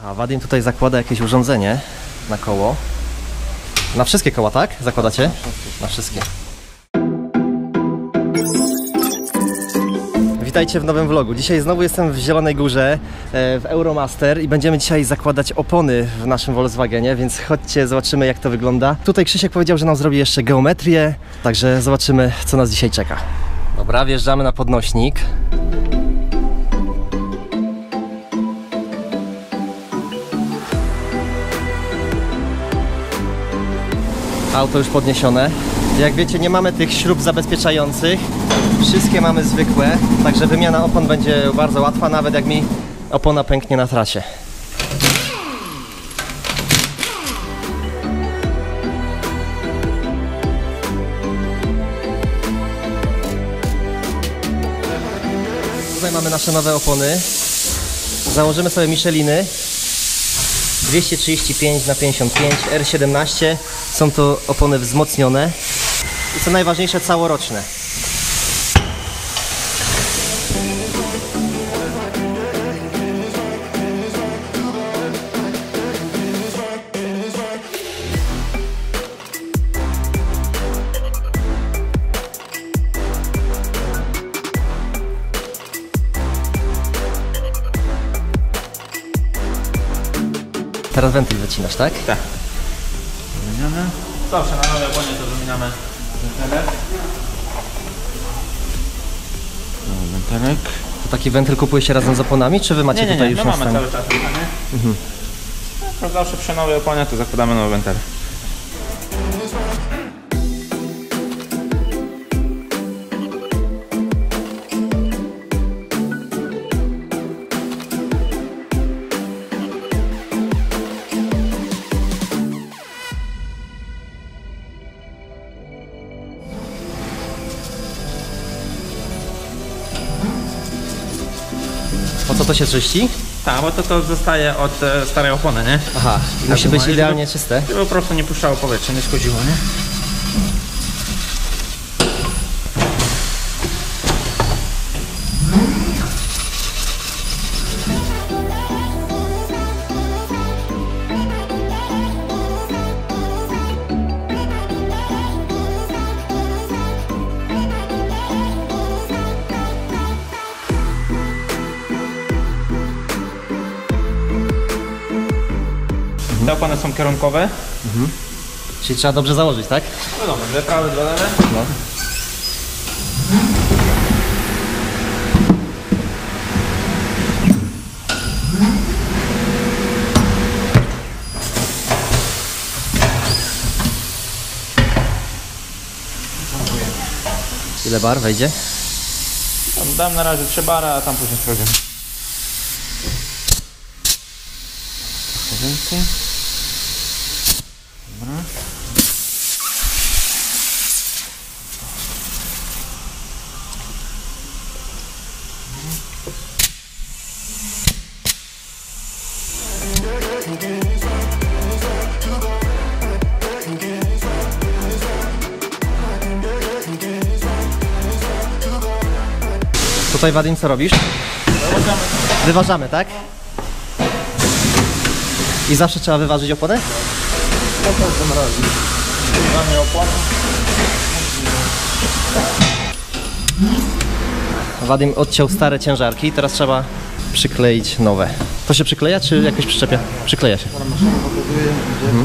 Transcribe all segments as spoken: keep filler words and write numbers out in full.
A Wadim tutaj zakłada jakieś urządzenie na koło. Na wszystkie koła, tak? Zakładacie? Na wszystkie. Witajcie w nowym vlogu. Dzisiaj znowu jestem w Zielonej Górze, w Euromaster i będziemy dzisiaj zakładać opony w naszym Volkswagenie, więc chodźcie, zobaczymy jak to wygląda. Tutaj Krzysiek powiedział, że nam zrobi jeszcze geometrię, także zobaczymy co nas dzisiaj czeka. Dobra, wjeżdżamy na podnośnik. Auto już podniesione. Jak wiecie, nie mamy tych śrub zabezpieczających. Wszystkie mamy zwykłe, także wymiana opon będzie bardzo łatwa, nawet jak mi opona pęknie na trasie. Tutaj mamy nasze nowe opony. Założymy sobie Micheliny dwieście trzydzieści pięć na pięćdziesiąt pięć R siedemnaście. Są to opony wzmocnione i co najważniejsze całoroczne. Teraz wentyl wycinasz, tak? Tak. Wymieniamy. Zawsze na nowe oponie to wymieniamy wentylet. Wentylet. To taki wentyl kupuje się razem z oponami, czy wy macie nie, nie, tutaj nie. już No na mamy stanie? cały czas na mhm. no, zawsze przy nowej oponie to zakładamy nowy wentyl. Po co to się czyści? Tak, bo to, to zostaje od e, starej opony, nie? Aha, i musi być idealnie czyste. Żeby po prostu nie puszczało powietrza, nie schodziło, nie? Te opony są kierunkowe. Mhm. Czyli trzeba dobrze założyć, tak? No dobra, dwie prawe, dwa lewe. No. Ile bar wejdzie? Tam dam na razie trzy bary, a tam później sprawdzimy. Trochę więcej. Dobra. Tutaj Wadim, co robisz? Wyważamy. Wyważamy, tak? I zawsze trzeba wyważyć oponę? Po każdym razie. Wyważamy opony. Wadim odciął stare ciężarki, teraz trzeba przykleić nowe. To się przykleja, czy jakoś przyczepia? Przykleja się. Mhm.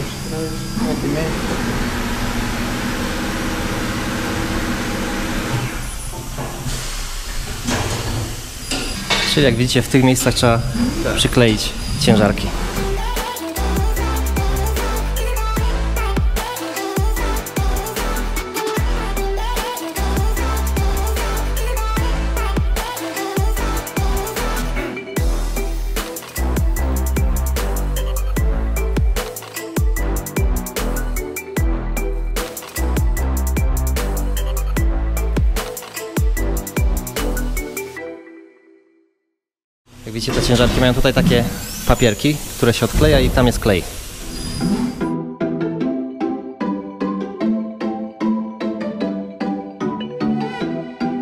Czyli jak widzicie, w tych miejscach trzeba przykleić ciężarki. Jak widzicie, te ciężarki mają tutaj takie papierki, które się odkleja i tam jest klej.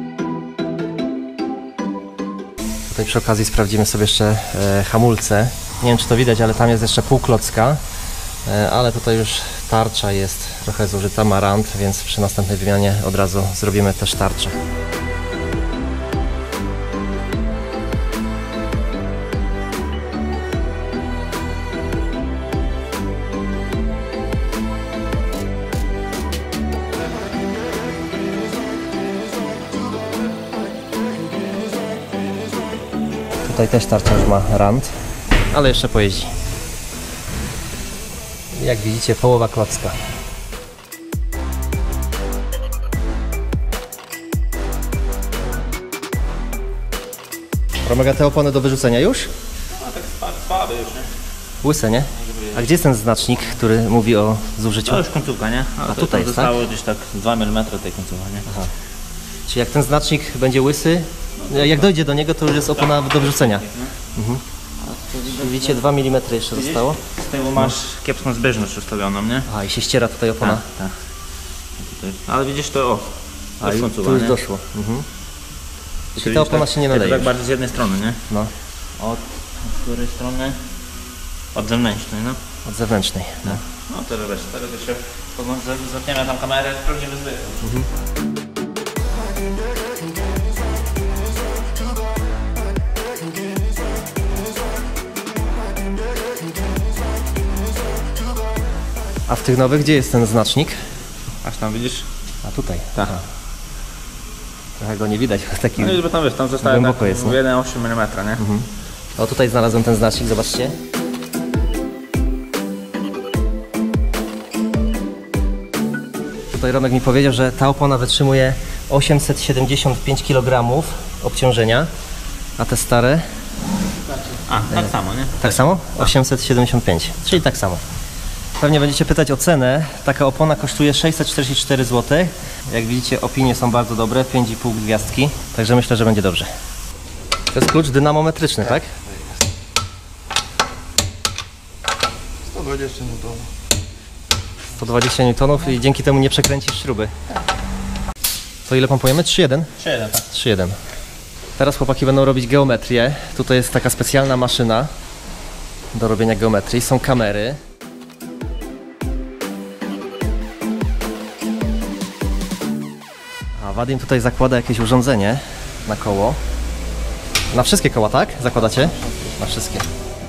Tutaj przy okazji sprawdzimy sobie jeszcze e, hamulce. Nie wiem, czy to widać, ale tam jest jeszcze pół klocka. Ale tutaj już tarcza jest trochę zużyta, ma rant, więc przy następnej wymianie od razu zrobimy też tarczę. Tutaj też tarcza już ma rant, ale jeszcze pojeździ. Jak widzicie, połowa klocka. Romek, a te opony do wyrzucenia już? No tak słabe już, nie? Łyse, nie? A gdzie jest ten znacznik, który mówi o zużyciu? To już końcówka, nie? A to, tutaj jest, zostało tak? gdzieś tak dwa milimetry tej końcówki, nie? Aha. Czyli jak ten znacznik będzie łysy, jak dojdzie do niego, to już jest opona do wyrzucenia. Mhm. Widzicie, dwa milimetry jeszcze zostało. Z tyłu masz kiepską zbieżność ustawioną, nie? A i się ściera tutaj opona. Tak, tak. Tutaj. Ale widzisz to, o, to A jest i końcówka, tu już nie? doszło. Mhm. I Czyli ta opona tak, się nie to nadaje. tak bardziej z jednej strony, nie? No, Od, od której strony? Od zewnętrznej, no. od zewnętrznej. No. No teraz wiesz, teraz jeszcze zatniemy tam kamerę, sprawdzimy zbyt. Mhm. A w tych nowych gdzie jest ten znacznik? Aż tam widzisz? A tutaj. Tak. Aha. Trochę go nie widać, taki... No i żeby tam wiesz, tam zostaje głęboko tak jest, nie? jeden przecinek osiem milimetra, nie? Mhm. O, tutaj znalazłem ten znacznik, zobaczcie. Tutaj Romek mi powiedział, że ta opona wytrzymuje osiemset siedemdziesiąt pięć kilogramów obciążenia, a te stare A, tak samo, nie? tak samo? osiemset siedemdziesiąt pięć, czyli tak samo. Pewnie będziecie pytać o cenę. Taka opona kosztuje sześćset czterdzieści cztery złote. Jak widzicie, opinie są bardzo dobre, pięć i pół gwiazdki, także myślę, że będzie dobrze. To jest klucz dynamometryczny, tak? sto dwadzieścia newtonów. sto dwadzieścia newtonów i dzięki temu nie przekręcisz śruby. To ile pompujemy? trzy jeden? trzy jeden, tak. trzy jeden. Teraz chłopaki będą robić geometrię. Tutaj jest taka specjalna maszyna do robienia geometrii. Są kamery. A Wadim tutaj zakłada jakieś urządzenie na koło. Na wszystkie koła, tak? Zakładacie? Na wszystkie.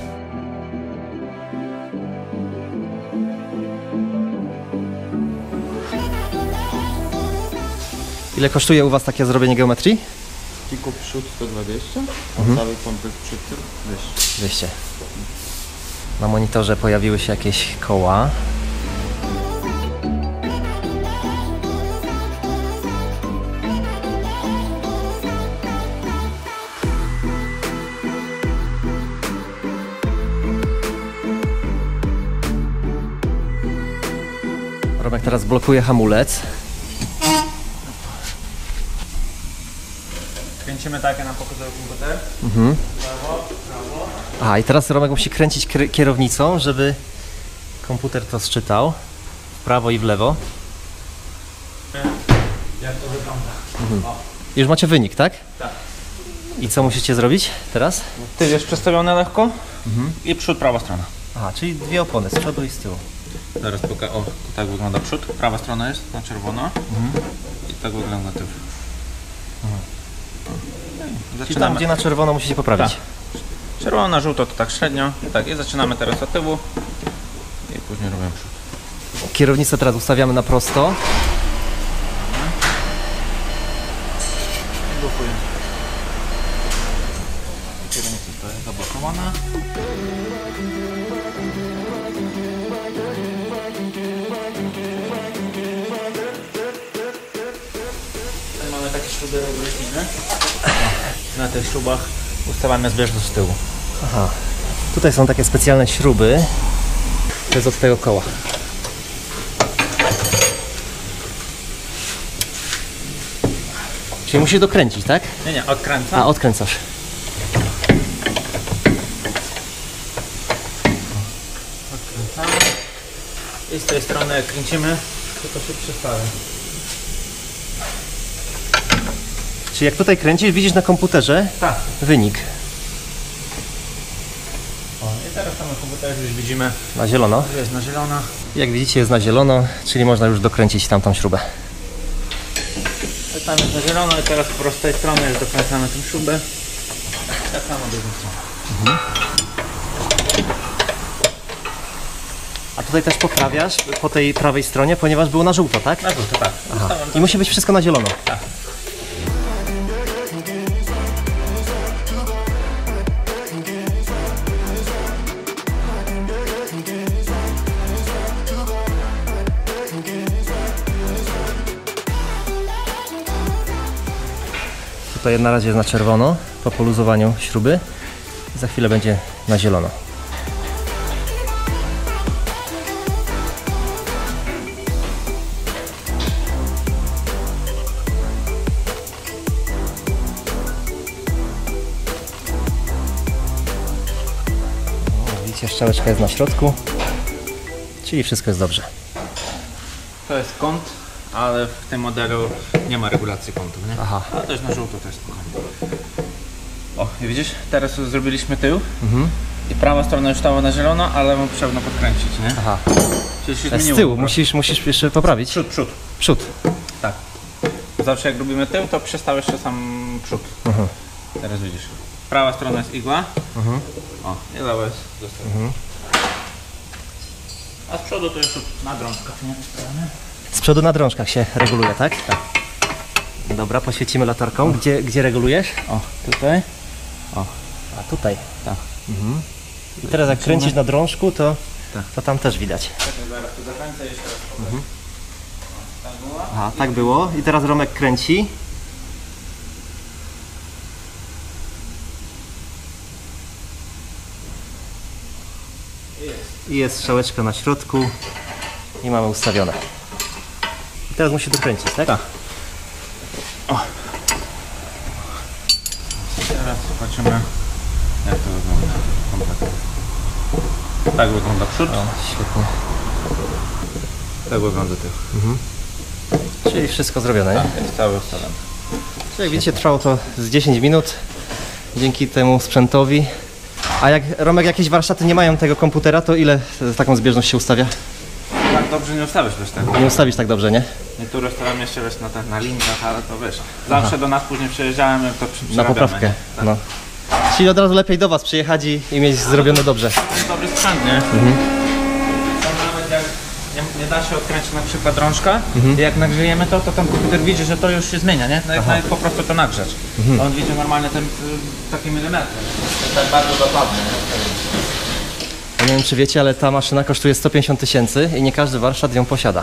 Ile kosztuje u Was takie zrobienie geometrii? Tylko przód sto dwadzieścia, a Mhm. cały komplet przód dwieście. dwieście. Na monitorze pojawiły się jakieś koła. Romek teraz blokuje hamulec. Kręcimy tak, jak nam pokazał komputer. Mhm. Prawo, prawo. Aha, i teraz Romek musi kręcić kry- kierownicą, żeby komputer to sczytał. W prawo i w lewo. Jak to wygląda? O. I już macie wynik, tak? Tak. I co musicie zrobić teraz? Tył jest przestawiony lekko i przód, prawa strona. Aha, czyli dwie opony, z przodu i z tyłu. Zaraz pokażę. O, to tak wygląda przód. Prawa strona jest na czerwono i tak wygląda tył. Czyli tam, Zaczynamy. gdzie na czerwono musicie poprawić. Tak. Czerwono na żółto to tak średnio. Tak, i zaczynamy teraz od tyłu i później robimy przód. Kierownicę teraz ustawiamy na prosto. Blokujemy. Kierownica to jest zablokowana. Tutaj mamy takie śruby regulacyjne. Na tych śrubach ustawiamy zbieżność z tyłu. Aha. Tutaj są takie specjalne śruby. To jest od tego koła. Czyli musisz dokręcić, tak? Nie, nie, odkręcam. A, odkręcasz. Odkręcamy. I z tej strony jak kręcimy, to to się przestawia. Czyli jak tutaj kręcisz, widzisz na komputerze Tak. wynik. O, i teraz Tutaj już widzimy, Na zielono. że jest na zielono. Jak widzicie jest na zielono, czyli można już dokręcić tamtą śrubę. Tam jest na zielono i teraz po prostu z tej strony już dokręcamy tę śrubę. Tak samo drugą stronę. Mhm. A tutaj też poprawiasz po tej prawej stronie, ponieważ było na żółto, tak? Na żółto, tak. Aha. I musi być wszystko na zielono. Tak. Tutaj na razie jest na czerwono po poluzowaniu śruby. Za chwilę będzie na zielono. O, widzicie, szczałeczka jest na środku, czyli wszystko jest dobrze. To jest kąt, ale w tym modelu nie ma regulacji kątów, nie? Aha. Ale też na żółto to jest spokojnie. O, i widzisz, teraz już zrobiliśmy tył Mhm. i prawa strona już stała na zielono, ale mu trzeba podkręcić, nie? Aha. Czyli się Z zmieniło tyłu po prostu. musisz, musisz jeszcze poprawić. Przód, przód. Przód. Tak. Zawsze jak robimy tył, to przestał jeszcze sam przód. Mhm. Teraz widzisz. Prawa strona jest igła. Mhm. O, i lewa jest zostawiona. Mhm. A z przodu to jest na drążkach, nie? Z przodu na drążkach się reguluje, tak? Tak. Dobra, poświecimy latarką. Gdzie, gdzie regulujesz? O, tutaj. A tutaj. Tak. Mhm. I teraz jak kręcisz na drążku, to, Tak. to tam też widać. Czekaj, zaraz tu zakręcę jeszcze raz. Mhm. O, tak było. Aha, tak było. I teraz Romek kręci. I jest strzałeczka na środku. I mamy ustawione. I teraz musi dokręcić, tak? Tak. Teraz zobaczymy, jak to wygląda kompletnie. Tak wygląda przód, O, świetnie. tak wygląda tył. Czyli wszystko zrobione, nie? Tak, jest cały ustawiony. Czyli jak widzicie, trwało to z dziesięć minut. Dzięki temu sprzętowi. A jak Romek, jakieś warsztaty nie mają tego komputera, to ile taką zbieżność się ustawia? Tak dobrze nie ustawisz bez tego. Nie ustawisz tak dobrze, nie? Niektóre staram jeszcze wiesz, na, te- na linkach, ale to wiesz. Zawsze do nas później przyjeżdżałem, jak to przy, Na przerabiamy, poprawkę. nie? Tak. No. Czyli od razu lepiej do Was przyjechać i, i mieć zrobione dobrze. To jest dobry sprzęt, nie? Mhm. To nawet jak nie, nie da się odkręcić na przykład drążka, Mhm. i jak nagrzejemy to, to ten komputer widzi, że to już się zmienia, nie? No jak nawet po prostu to nagrzać. Mhm. On widzi normalnie ten y, taki milimetr. To jest tak bardzo dokładnie, nie? Ja nie wiem, czy wiecie, ale ta maszyna kosztuje sto pięćdziesiąt tysięcy i nie każdy warsztat ją posiada.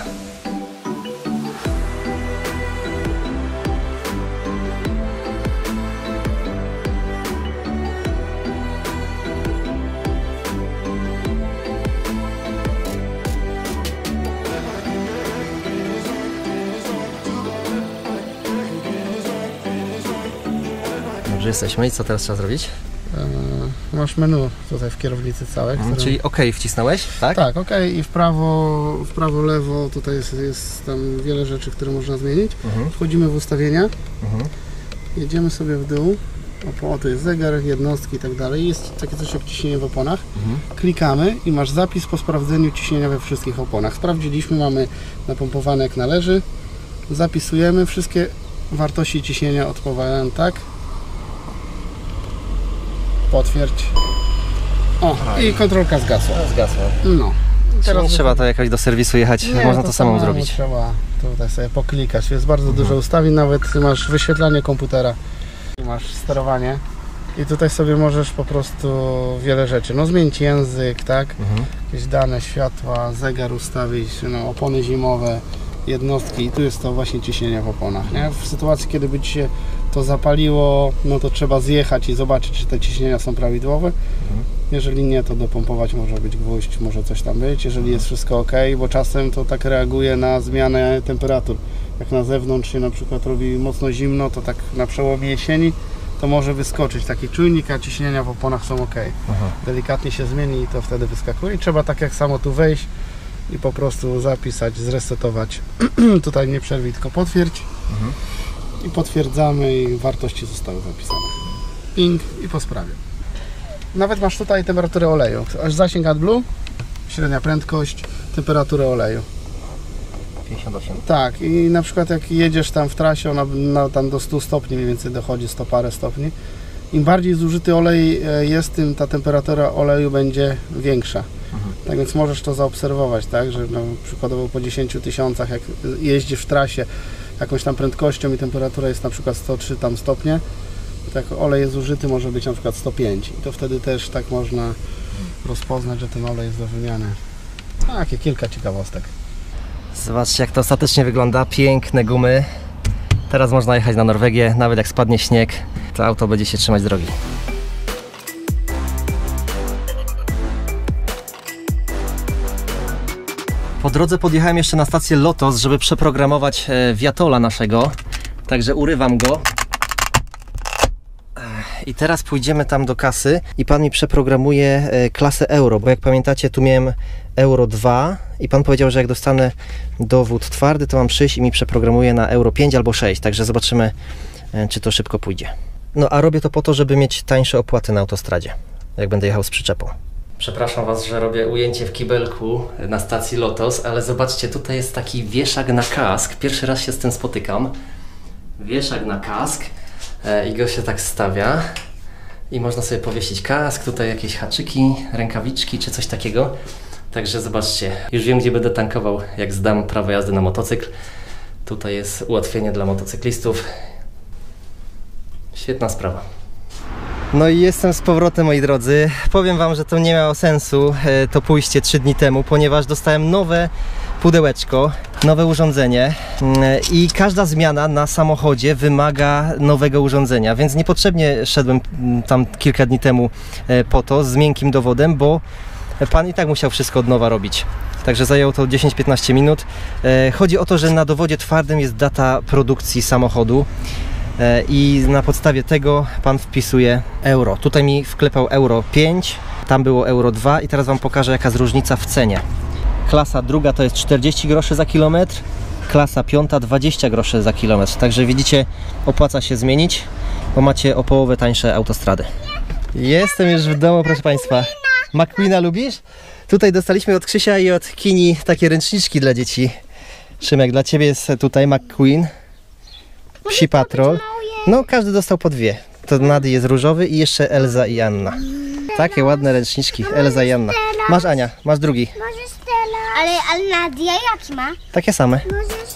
Dobrze, jesteśmy. I co teraz trzeba zrobić? E, Masz menu tutaj w kierownicy całe. Mhm, które- czyli OK wcisnąłeś, tak? Tak, ok, i w prawo, w prawo, lewo, tutaj jest, jest tam wiele rzeczy, które można zmienić. Mhm. Wchodzimy w ustawienia, Mhm. jedziemy sobie w dół, o, o tu jest zegar, jednostki i tak dalej, jest takie coś jak ciśnienie w oponach. Mhm. Klikamy i masz zapis po sprawdzeniu ciśnienia we wszystkich oponach. Sprawdziliśmy, mamy napompowane jak należy, zapisujemy, wszystkie wartości ciśnienia odpowiadają tak. Potwierdź. O, i kontrolka zgasła. Zgasło. No. Teraz nie trzeba to jakoś do serwisu jechać, Nie, można to, samemu samemu zrobić. Trzeba tutaj sobie poklikać. Jest bardzo dużo ustawień, nawet masz wyświetlanie komputera, masz sterowanie i tutaj sobie możesz po prostu wiele rzeczy. No zmienić język, tak? Mhm. Jakieś dane, światła, zegar ustawić, no, opony zimowe, jednostki i tu jest to właśnie ciśnienie w oponach. Nie? W sytuacji, kiedy by Ci się to zapaliło, no to trzeba zjechać i zobaczyć, czy te ciśnienia są prawidłowe. Jeżeli nie, to dopompować może być gwóźdź, może coś tam być, jeżeli jest wszystko ok, bo czasem to tak reaguje na zmianę temperatur. Jak na zewnątrz się na przykład robi mocno zimno, to tak na przełomie jesieni to może wyskoczyć taki czujnik, a ciśnienia w oponach są ok. Aha. Delikatnie się zmieni i to wtedy wyskakuje i trzeba tak jak samo tu wejść i po prostu zapisać, zresetować. Tutaj nie przerwij, tylko potwierdź. Mhm. I potwierdzamy i wartości zostały zapisane. Ping i po sprawie. Nawet masz tutaj temperaturę oleju. Aż zasięg AdBlue, średnia prędkość, temperaturę oleju. pięćdziesiąt osiem. Tak, i na przykład jak jedziesz tam w trasie, ona na, tam do stu stopni mniej więcej dochodzi, sto parę stopni. Im bardziej zużyty olej jest, tym ta temperatura oleju będzie większa. Mhm. Tak więc możesz to zaobserwować, tak, że no, przykładowo po dziesięciu tysiącach, jak jeździsz w trasie jakąś tam prędkością i temperatura jest na przykład sto trzy tam stopnie, tak olej jest zużyty, może być na przykład sto pięć i to wtedy też tak można rozpoznać, że ten olej jest do wymiany. Takie kilka ciekawostek. Zobaczcie, jak to ostatecznie wygląda. Piękne gumy. Teraz można jechać na Norwegię, nawet jak spadnie śnieg, to auto będzie się trzymać drogi. Po drodze podjechałem jeszcze na stację Lotos, żeby przeprogramować Viatola naszego, także urywam go. I teraz pójdziemy tam do kasy i pan mi przeprogramuje klasę euro, bo jak pamiętacie, tu miałem euro dwa i pan powiedział, że jak dostanę dowód twardy, to mam przyjść i mi przeprogramuje na euro pięć albo sześć, także zobaczymy, czy to szybko pójdzie. No a robię to po to, żeby mieć tańsze opłaty na autostradzie, jak będę jechał z przyczepą. Przepraszam was, że robię ujęcie w kibelku na stacji Lotos, ale zobaczcie, tutaj jest taki wieszak na kask. Pierwszy raz się z tym spotykam. Wieszak na kask i go się tak stawia i można sobie powiesić kask, tutaj jakieś haczyki, rękawiczki czy coś takiego. Także zobaczcie, już wiem, gdzie będę tankował, jak zdam prawo jazdy na motocykl. Tutaj jest ułatwienie dla motocyklistów. Świetna sprawa. No i jestem z powrotem, moi drodzy. Powiem wam, że to nie miało sensu, to pójście trzy dni temu, ponieważ dostałem nowe pudełeczko, nowe urządzenie i każda zmiana na samochodzie wymaga nowego urządzenia, więc niepotrzebnie szedłem tam kilka dni temu po to z miękkim dowodem, bo pan i tak musiał wszystko od nowa robić. Także zajęło to dziesięć piętnaście minut. Chodzi o to, że na dowodzie twardym jest data produkcji samochodu i na podstawie tego pan wpisuje euro. Tutaj mi wklepał euro pięć, tam było euro dwa i teraz wam pokażę, jaka jest różnica w cenie. Klasa druga to jest czterdzieści groszy za kilometr, klasa piąta dwadzieścia groszy za kilometr. Także widzicie, opłaca się zmienić, bo macie o połowę tańsze autostrady. Jestem już w domu, proszę państwa. McQueena lubisz? Tutaj dostaliśmy od Krzysia i od Kini takie ręczniczki dla dzieci. Szymek, dla ciebie jest tutaj McQueen, Psi Patrol. No, każdy dostał po dwie. To Nady jest różowy i jeszcze Elza i Anna. Takie ładne ręczniczki, Elza i Anna. Masz Ania, masz drugi. Możesz teraz. Ale, ale Nadia jaki ma? Takie same. Możesz...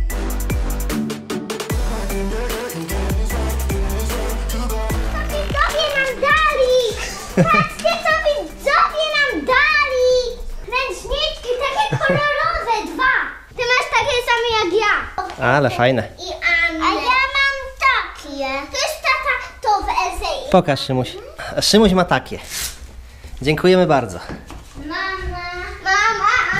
Widzowie nam dali! Patrzcie, co widzowie nam dali! Ręczniczki, takie kolorowe, dwa! Ty masz takie same jak ja. Ale fajne. I Anna. A ja mam takie. To jest tata, to w Elze. Pokaż, Szymuś. A Szymuś ma takie. Dziękujemy bardzo. Mama. Mama.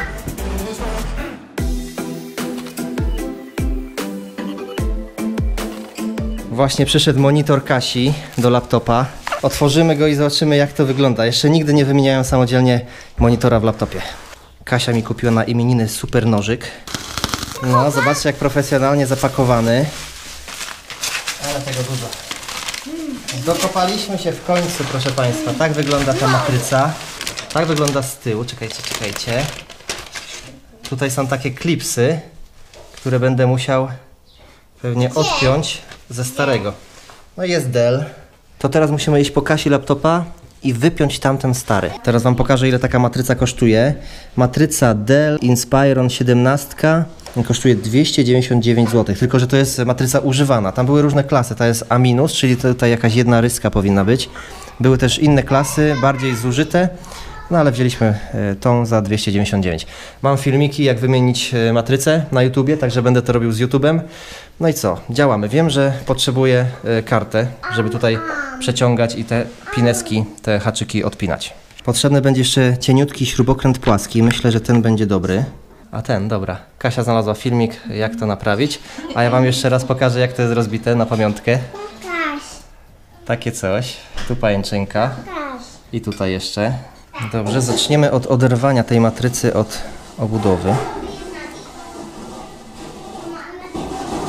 Właśnie przyszedł monitor Kasi do laptopa. Otworzymy go i zobaczymy, jak to wygląda. Jeszcze nigdy nie wymieniałem samodzielnie monitora w laptopie. Kasia mi kupiła na imieniny super nożyk. No, zobaczcie, jak profesjonalnie zapakowany. Ale tego dużo. Dokopaliśmy się w końcu, proszę państwa. Tak wygląda ta matryca. Tak wygląda z tyłu. Czekajcie, czekajcie. Tutaj są takie klipsy, które będę musiał pewnie odpiąć ze starego. No i jest Dell. To teraz musimy iść po Kasi laptopa i wypiąć tamten stary. Teraz wam pokażę, ile taka matryca kosztuje. Matryca Dell Inspiron siedemnaście kosztuje dwieście dziewięćdziesiąt dziewięć złotych, tylko że to jest matryca używana. Tam były różne klasy, ta jest A minus, czyli tutaj jakaś jedna ryska powinna być. Były też inne klasy, bardziej zużyte, no ale wzięliśmy tą za dwieście dziewięćdziesiąt dziewięć. Mam filmiki, jak wymienić matrycę na YouTubie, także będę to robił z YouTubem. No i co? Działamy. Wiem, że potrzebuję kartę, żeby tutaj przeciągać i te pineski, te haczyki odpinać. Potrzebny będzie jeszcze cieniutki śrubokręt płaski. Myślę, że ten będzie dobry. A ten, dobra. Kasia znalazła filmik, jak to naprawić. A ja wam jeszcze raz pokażę, jak to jest rozbite na pamiątkę. Kaś. Takie coś. Tu pajęczynka. Kaś. I tutaj jeszcze. Dobrze, zaczniemy od oderwania tej matrycy od obudowy.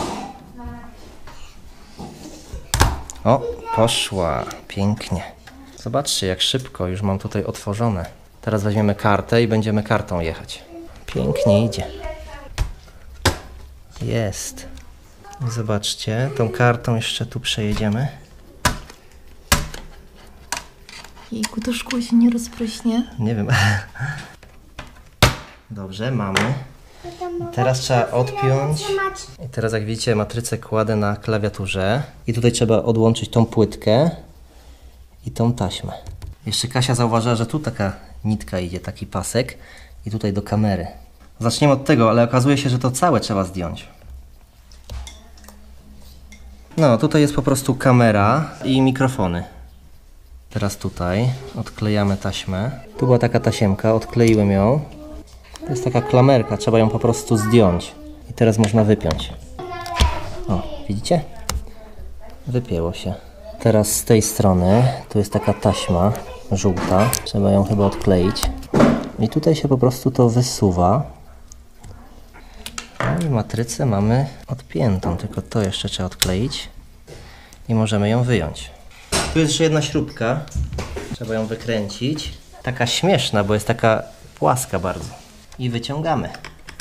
O, poszła. Pięknie. Zobaczcie, jak szybko już mam tutaj otworzone. Teraz weźmiemy kartę i będziemy kartą jechać. Pięknie idzie. Jest. I zobaczcie, tą kartą jeszcze tu przejedziemy. Jejku, to szkło się nie rozpryśnie. Nie wiem. Dobrze, mamy. I teraz trzeba odpiąć. I teraz jak widzicie, matrycę kładę na klawiaturze. I tutaj trzeba odłączyć tą płytkę i tą taśmę. Jeszcze Kasia zauważyła, że tu taka nitka idzie, taki pasek. I tutaj do kamery. Zaczniemy od tego, ale okazuje się, że to całe trzeba zdjąć. No, tutaj jest po prostu kamera i mikrofony. Teraz tutaj odklejamy taśmę. Tu była taka tasiemka, odkleiłem ją. To jest taka klamerka, trzeba ją po prostu zdjąć. I teraz można wypiąć. O, widzicie? Wypięło się. Teraz z tej strony, tu jest taka taśma żółta. Trzeba ją chyba odkleić. I tutaj się po prostu to wysuwa. No i matrycę mamy odpiętą, tylko to jeszcze trzeba odkleić. I możemy ją wyjąć. Tu jest jeszcze jedna śrubka. Trzeba ją wykręcić. Taka śmieszna, bo jest taka płaska bardzo. I wyciągamy.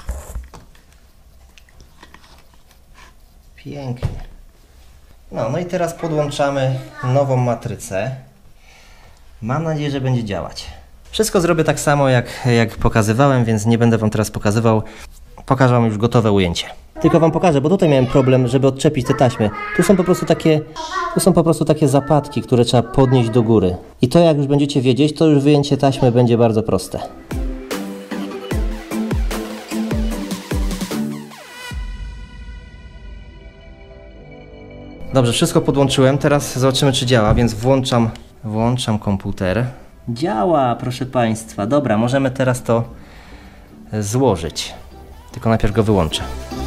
Pięknie. No, no i teraz podłączamy nową matrycę. Mam nadzieję, że będzie działać. Wszystko zrobię tak samo, jak, jak pokazywałem, więc nie będę Wam teraz pokazywał. Pokażę Wam już gotowe ujęcie. Tylko Wam pokażę, bo tutaj miałem problem, żeby odczepić te taśmy. Tu są po prostu takie, tu są po prostu takie zapadki, które trzeba podnieść do góry. I to jak już będziecie wiedzieć, to już wyjęcie taśmy będzie bardzo proste. Dobrze, wszystko podłączyłem. Teraz zobaczymy, czy działa, więc włączam, włączam komputer. Działa, proszę Państwa. Dobra, możemy teraz to złożyć. Tylko najpierw go wyłączę.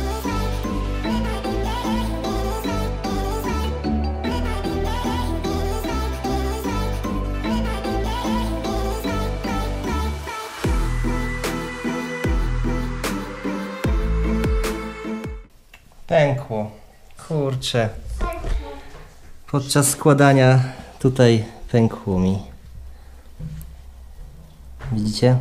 Pękło. Kurczę. Podczas składania tutaj pękło mi. Widzicie?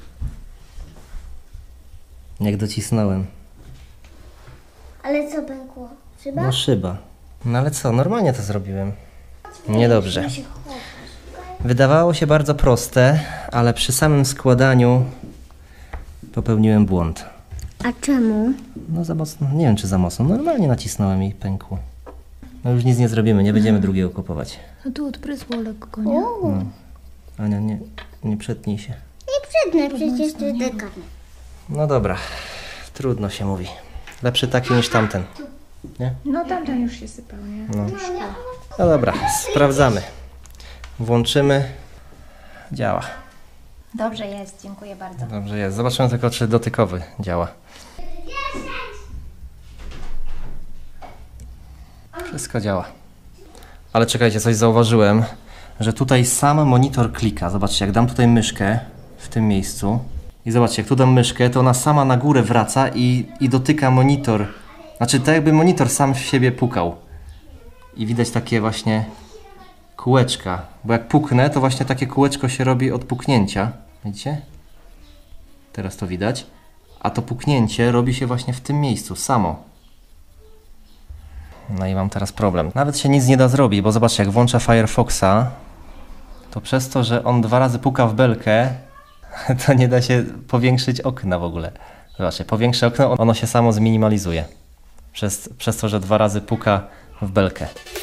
Jak docisnąłem. Ale co pękło? Szyba? No szyba. No ale co, normalnie to zrobiłem. Niedobrze. Wydawało się bardzo proste, ale przy samym składaniu popełniłem błąd. A czemu? No za mocno, nie wiem czy za mocno, normalnie nacisnąłem i pękło. No już nic nie zrobimy, nie będziemy drugiego kupować. No tu odprysło lekko, nie? No. Ania, nie, nie przetnij się. Nie przednę, przecież to jest delikatne. No dobra, trudno się mówi. Lepszy taki niż tamten. Nie? No tamten już się sypał, nie? No. No dobra, sprawdzamy. Włączymy. Działa. Dobrze jest, dziękuję bardzo. Dobrze jest. Zobaczymy tylko, czy dotykowy działa. Wszystko działa. Ale czekajcie, coś zauważyłem, że tutaj sam monitor klika. Zobaczcie, jak dam tutaj myszkę w tym miejscu i zobaczcie, jak tu dam myszkę, to ona sama na górę wraca i, i dotyka monitor. Znaczy, tak jakby monitor sam w siebie pukał. I widać takie właśnie kółeczka. Bo jak puknę, to właśnie takie kółeczko się robi od puknięcia. Widzicie? Teraz to widać. A to puknięcie robi się właśnie w tym miejscu, samo. No i mam teraz problem. Nawet się nic nie da zrobić, bo zobaczcie, jak włączę Firefoxa, to przez to, że on dwa razy puka w belkę, to nie da się powiększyć okna w ogóle. Zobaczcie, powiększę okno, ono się samo zminimalizuje. Przez, przez to, że dwa razy puka w belkę.